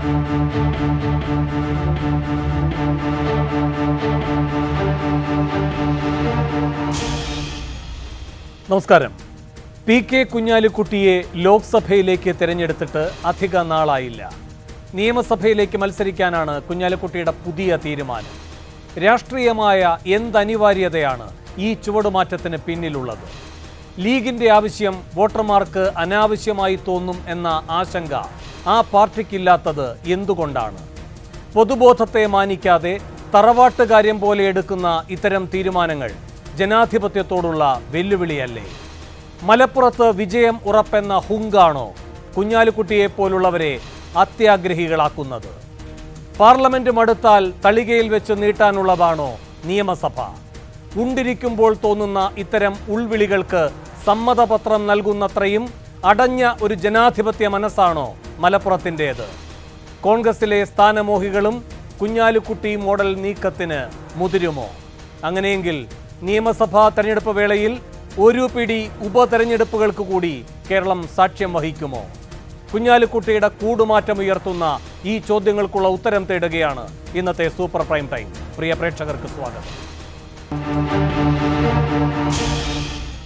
നമസ്കാരം. P K കുഞ്ഞാലിക്കുട്ടിയെ ലോക്സഭയിലേക്ക് തിരഞ്ഞെടുത്തിട്ട് അധിക നാളായില്ല. നിയമസഭയിലേക്ക് മത്സരിക്കാനാണ് കുഞ്ഞാലിക്കുട്ടിയുടെ പുതിയ തീരുമാനം. രാഷ്ട്രീയമായ എന്തനിവാര്യതയാണ് ഈ ചുവടുമാറ്റത്തിന് പിന്നിലുള്ളത്? ലീഗിന്റെ ആവശ്യം വോട്ടർമാർക്ക് അനാവശ്യമായി തോന്നും എന്ന ആശങ്ക ആ പാർട്ടിക്കില്ലാത്തത് എന്തുകൊണ്ടാണ്? പൊതുബോധത്തെ മാനിക്കാതെ തറവാട്ടുകാര്യം പോലെ എടുക്കുന്ന ഇത്തരം തീരുമാനങ്ങൾ ജനാധിപത്യത്തോടുള്ള വെല്ലുവിളിയല്ലേ? മലപ്പുറത്ത് വിജയം ഉറപ്പെന്ന ഹുങ്കാണോ കുഞ്ഞാലിക്കുട്ടിയെ പോലുള്ളവരെ അത്യാഗ്രഹികളാക്കുന്നത്? പാർലമെന്റ് മടുത്താൽ തളികയിൽ വെച്ച് നീട്ടാനുള്ളതാണോ നിയമസഭ? ഉണ്ടിരിക്കുമ്പോൾ തോന്നുന്ന ഇത്തരം ഉൾവിളികൾക്ക് സമ്മതപത്രം നൽകുന്നത്രയും അടഞ്ഞ ഒരു ജനാധിപത്യ മനസ്സാണോ മലപ്പുറത്തിൻ്റേത്? കോൺഗ്രസിലെ സ്ഥാനമോഹികളും കുഞ്ഞാലിക്കുട്ടി മോഡൽ നീക്കത്തിന് മുതിരുമോ? അങ്ങനെയെങ്കിൽ നിയമസഭാ തെരഞ്ഞെടുപ്പ് വേളയിൽ ഒരു പിടി ഉപതെരഞ്ഞെടുപ്പുകൾക്ക് കൂടി കേരളം സാക്ഷ്യം വഹിക്കുമോ? കുഞ്ഞാലിക്കുട്ടിയുടെ കൂടുമാറ്റമുയർത്തുന്ന ഈ ചോദ്യങ്ങൾക്കുള്ള ഉത്തരം തേടുകയാണ് ഇന്നത്തെ സൂപ്പർ പ്രൈം ടൈം. പ്രിയ പ്രേക്ഷകർക്ക് സ്വാഗതം.